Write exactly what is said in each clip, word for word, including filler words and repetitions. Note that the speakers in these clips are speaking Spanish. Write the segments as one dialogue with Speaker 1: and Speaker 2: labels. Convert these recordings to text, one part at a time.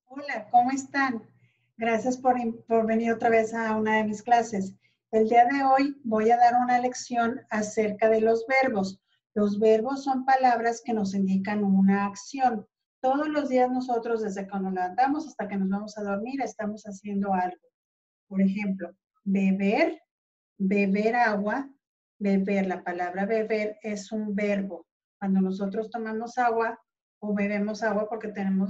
Speaker 1: Hola, ¿cómo están? Gracias por, por venir otra vez a una de mis clases. El día de hoy voy a dar una lección acerca de los verbos. Los verbos son palabras que nos indican una acción. Todos los días nosotros, desde cuando nos levantamos hasta que nos vamos a dormir, estamos haciendo algo. Por ejemplo, beber, beber agua, beber. La palabra beber es un verbo. Cuando nosotros tomamos agua o bebemos agua porque tenemos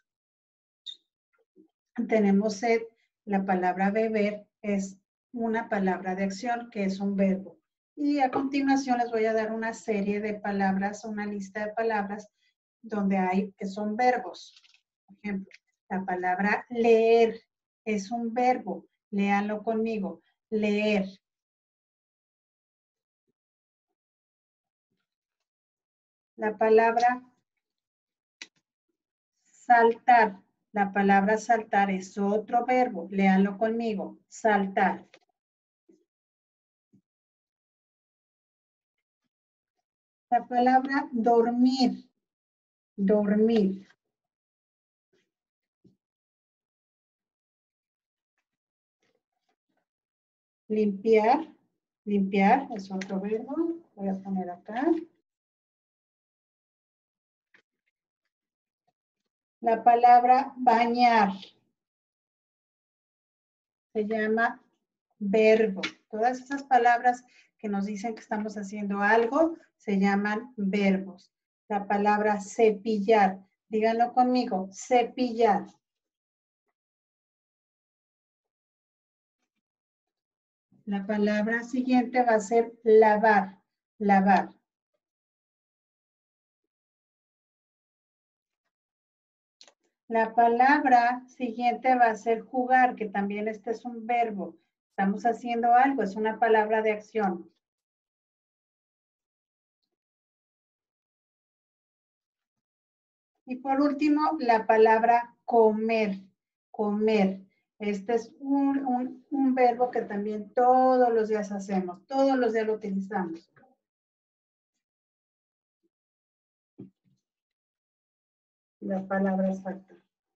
Speaker 1: tenemos sed, la palabra beber es una palabra de acción que es un verbo. Y a continuación les voy a dar una serie de palabras, una lista de palabras donde hay que son verbos. Por ejemplo, la palabra leer es un verbo. Léanlo conmigo. Leer. La palabra saltar. La palabra saltar es otro verbo. Léanlo conmigo. Saltar. La palabra dormir. Dormir. Limpiar. Limpiar es otro verbo. Voy a poner acá. La palabra bañar se llama verbo. Todas esas palabras que nos dicen que estamos haciendo algo se llaman verbos. La palabra cepillar. Díganlo conmigo. Cepillar. La palabra siguiente va a ser lavar. Lavar. La palabra siguiente va a ser jugar, que también este es un verbo. Estamos haciendo algo, es una palabra de acción. Y por último, la palabra comer. Comer. Este es un, un, un verbo que también todos los días hacemos, todos los días lo utilizamos. La palabra exacta.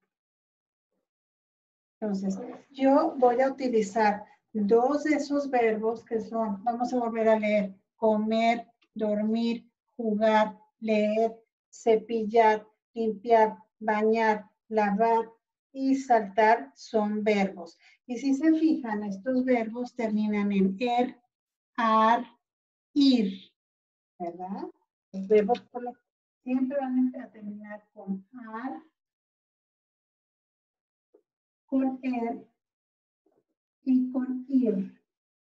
Speaker 1: Entonces, yo voy a utilizar dos de esos verbos que son, vamos a volver a leer, comer, dormir, jugar, leer, cepillar, limpiar, bañar, lavar y saltar son verbos. Y si se fijan, estos verbos terminan en er, ar, ir, ¿verdad? Los verbos siempre van a terminar con ar, con er y con ir.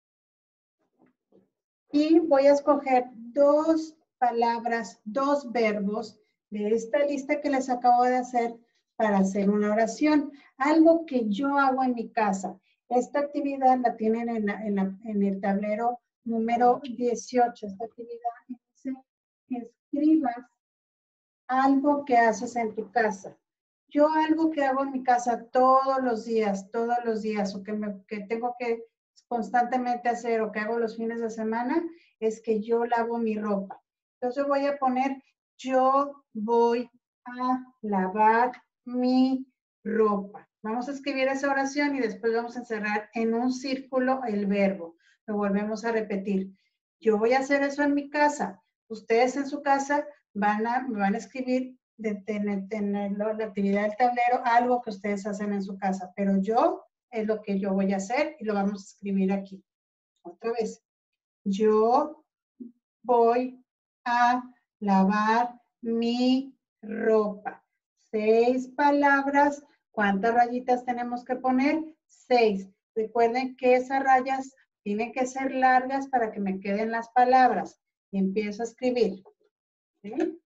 Speaker 1: Y voy a escoger dos palabras, dos verbos de esta lista que les acabo de hacer para hacer una oración. Algo que yo hago en mi casa. Esta actividad la tienen en, la, en, la, en el tablero número dieciocho. Esta actividad dice que escribas algo que haces en tu casa. Yo algo que hago en mi casa todos los días, todos los días, o que, me, que tengo que constantemente hacer o que hago los fines de semana, es que yo lavo mi ropa. Entonces voy a poner, yo voy a lavar mi ropa. Vamos a escribir esa oración y después vamos a encerrar en un círculo el verbo. Lo volvemos a repetir. Yo voy a hacer eso en mi casa. Ustedes en su casa van a, van a escribir de tener, tener la actividad del tablero, algo que ustedes hacen en su casa, pero yo es lo que yo voy a hacer y lo vamos a escribir aquí. Otra vez. Yo voy a lavar mi ropa. Seis palabras. ¿Cuántas rayitas tenemos que poner? Seis. Recuerden que esas rayas tienen que ser largas para que me queden las palabras. Y empiezo a escribir. ¿Sí?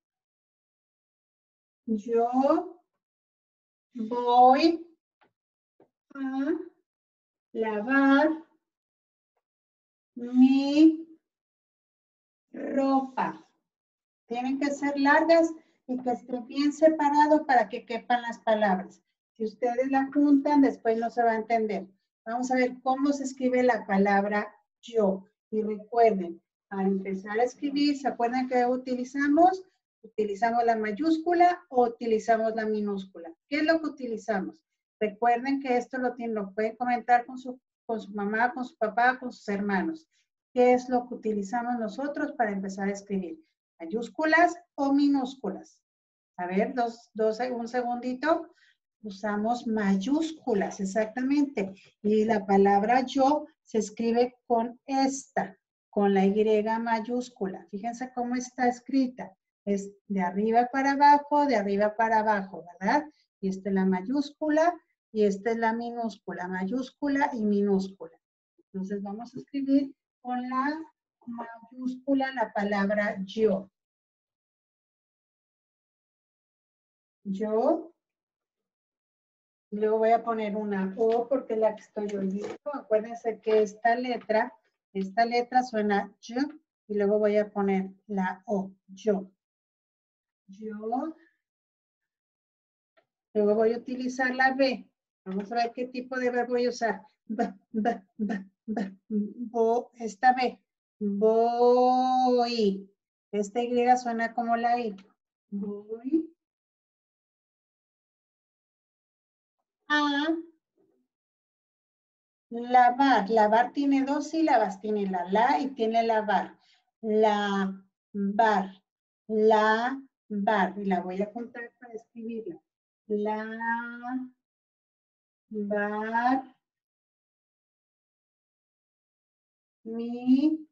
Speaker 1: Yo voy a lavar mi ropa. Tienen que ser largas y que esté bien separado para que quepan las palabras. Si ustedes la juntan, después no se va a entender. Vamos a ver cómo se escribe la palabra yo. Y recuerden, para empezar a escribir, ¿se acuerdan que utilizamos? ¿Utilizamos la mayúscula o utilizamos la minúscula? ¿Qué es lo que utilizamos? Recuerden que esto lo, tienen, lo pueden comentar con su, con su mamá, con su papá, con sus hermanos. ¿Qué es lo que utilizamos nosotros para empezar a escribir? ¿Mayúsculas o minúsculas? A ver, dos, dos, un segundito. Usamos mayúsculas, exactamente. Y la palabra yo se escribe con esta, con la Y mayúscula. Fíjense cómo está escrita. Es de arriba para abajo, de arriba para abajo, ¿verdad? Y esta es la mayúscula y esta es la minúscula, mayúscula y minúscula. Entonces vamos a escribir con la mayúscula la palabra yo. Yo. Luego voy a poner una O porque es la que estoy oyendo. Acuérdense que esta letra, esta letra suena yo y luego voy a poner la O, yo. Yo. Luego voy a utilizar la B. Vamos a ver qué tipo de B voy a usar. B, B, B, B, bo, esta B. Voy. Esta Y suena como la I. Voy a lavar. Lavar tiene dos sílabas. Tiene la la y tiene la bar. La bar. La bar. Y la voy a contar para escribirla. La bar. Mi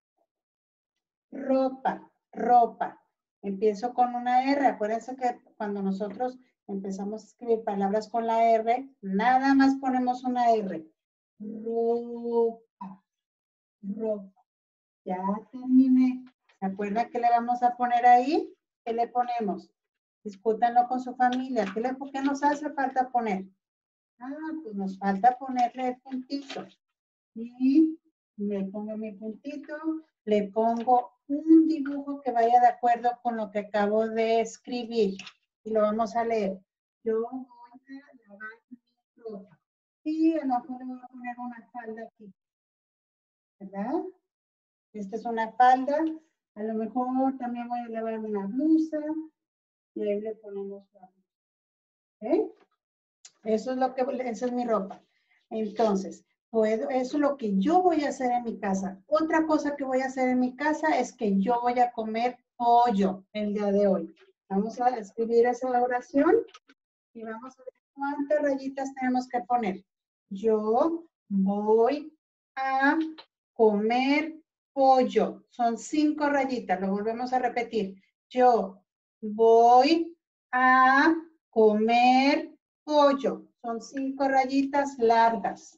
Speaker 1: ropa. Ropa. Empiezo con una R. Acuérdense que cuando nosotros empezamos a escribir palabras con la R, nada más ponemos una R. Ropa. Ropa. Ya terminé. ¿Se acuerdan qué le vamos a poner ahí? ¿Qué le ponemos? Discútanlo con su familia. ¿Qué, le, ¿Qué nos hace falta poner? Ah, pues nos falta ponerle el puntito. Y le pongo mi puntito, le pongo un dibujo que vaya de acuerdo con lo que acabo de escribir. Y lo vamos a leer. Yo voy a lavar mi ropa. Y a lo mejor le voy a poner una falda aquí. ¿Verdad? Esta es una falda. A lo mejor también voy a lavar una blusa. Y ahí le ponemos la blusa. ¿Okay? Eso es lo que, esa es mi ropa. Entonces, puedo, eso es lo que yo voy a hacer en mi casa. Otra cosa que voy a hacer en mi casa es que yo voy a comer pollo el día de hoy. Vamos a escribir esa oración y vamos a ver cuántas rayitas tenemos que poner. Yo voy a comer pollo. Son cinco rayitas, lo volvemos a repetir. Yo voy a comer pollo. Son cinco rayitas largas.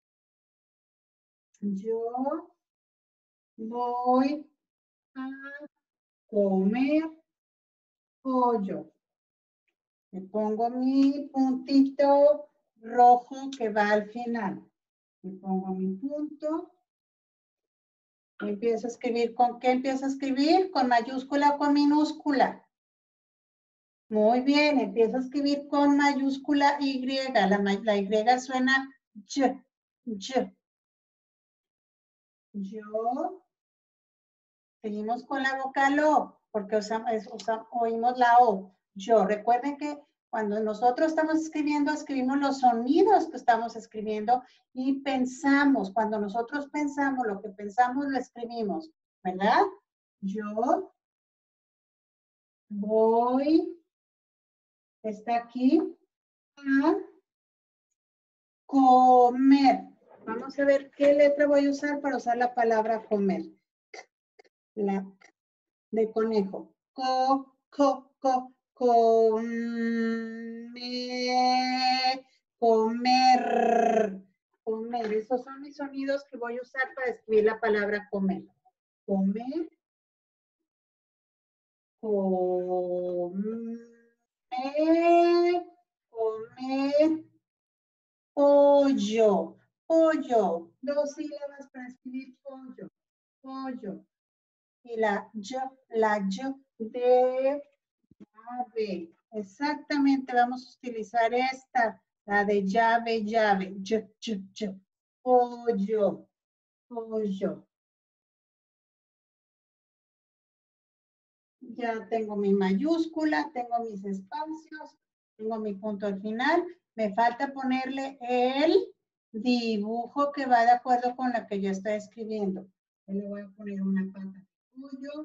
Speaker 1: Yo voy a comer pollo. Le pongo mi puntito rojo que va al final. Le pongo mi punto. Empiezo a escribir. ¿Con qué empiezo a escribir? ¿Con mayúscula o con minúscula? Muy bien, empiezo a escribir con mayúscula Y. La, la Y suena Y, Y. Yo. Seguimos con la vocal O, porque usamos, usamos, oímos la O. Yo. Recuerden que cuando nosotros estamos escribiendo, escribimos los sonidos que estamos escribiendo y pensamos. Cuando nosotros pensamos, lo que pensamos lo escribimos, ¿verdad? Yo voy, está aquí, a comer. Vamos a ver qué letra voy a usar para usar la palabra comer. La de conejo. Co, co, co, comer, comer, comer. Esos son mis sonidos que voy a usar para escribir la palabra comer. Comer, comer, comer, pollo, pollo. Dos sílabas para escribir pollo, pollo. Y la Y, la Y de llave. Exactamente, vamos a utilizar esta, la de llave, llave. Y, y, y. Pollo, pollo. Ya tengo mi mayúscula, tengo mis espacios, tengo mi punto al final. Me falta ponerle el dibujo que va de acuerdo con la que yo estoy escribiendo. Yo le voy a poner una pata de pollo.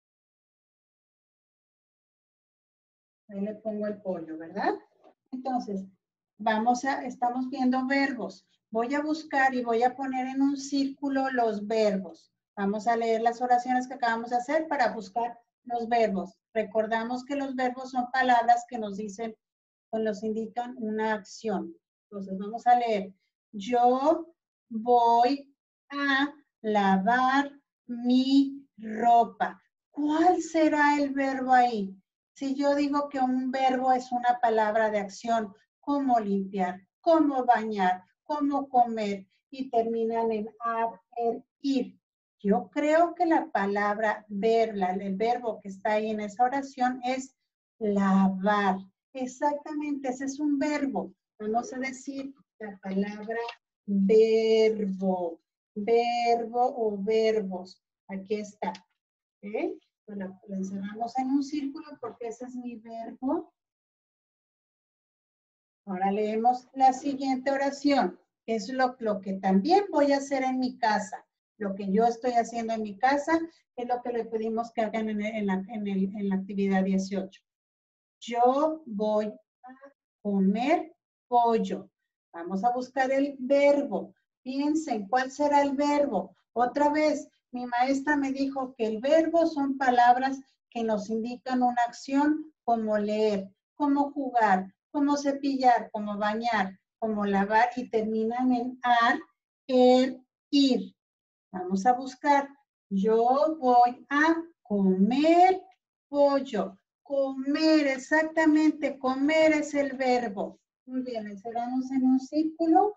Speaker 1: Ahí le pongo el pollo, ¿verdad? Entonces, vamos a, estamos viendo verbos. Voy a buscar y voy a poner en un círculo los verbos. Vamos a leer las oraciones que acabamos de hacer para buscar los verbos. Recordamos que los verbos son palabras que nos dicen o nos indican una acción. Entonces, vamos a leer. Yo voy a lavar mi ropa. ¿Cuál será el verbo ahí? Si yo digo que un verbo es una palabra de acción, ¿cómo limpiar? ¿Cómo bañar? ¿Cómo comer? Y terminan en ar, er, ir. Yo creo que la palabra ver, el verbo que está ahí en esa oración es lavar. Exactamente, ese es un verbo. Vamos a decir la palabra verbo. Verbo o verbos. Aquí está. ¿Okay? Bueno, lo encerramos en un círculo porque ese es mi verbo. Ahora leemos la siguiente oración, que es lo, lo que también voy a hacer en mi casa. Lo que yo estoy haciendo en mi casa es lo que le pedimos que hagan en, en, la, en, el, en la actividad dieciocho. Yo voy a comer pollo. Vamos a buscar el verbo. Piensen, ¿cuál será el verbo? Otra vez, mi maestra me dijo que el verbo son palabras que nos indican una acción como leer, como jugar, como cepillar, como bañar, como lavar y terminan en ar, er, ir. Vamos a buscar. Yo voy a comer pollo. Comer, exactamente, comer es el verbo. Muy bien, encerramos en un círculo.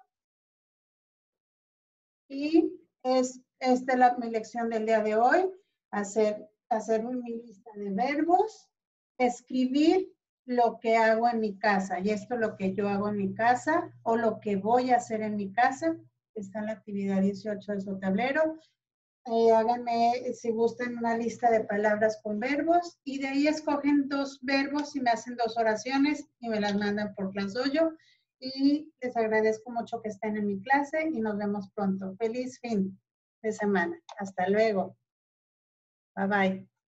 Speaker 1: Y es, esta es la, mi lección del día de hoy. Hacer, hacer mi lista de verbos. Escribir lo que hago en mi casa. Y esto es lo que yo hago en mi casa o lo que voy a hacer en mi casa. Está en la actividad dieciocho de su tablero. Eh, háganme, si gustan, una lista de palabras con verbos y de ahí escogen dos verbos y me hacen dos oraciones y me las mandan por Classdojo. Y les agradezco mucho que estén en mi clase y nos vemos pronto. Feliz fin de semana. Hasta luego. Bye bye.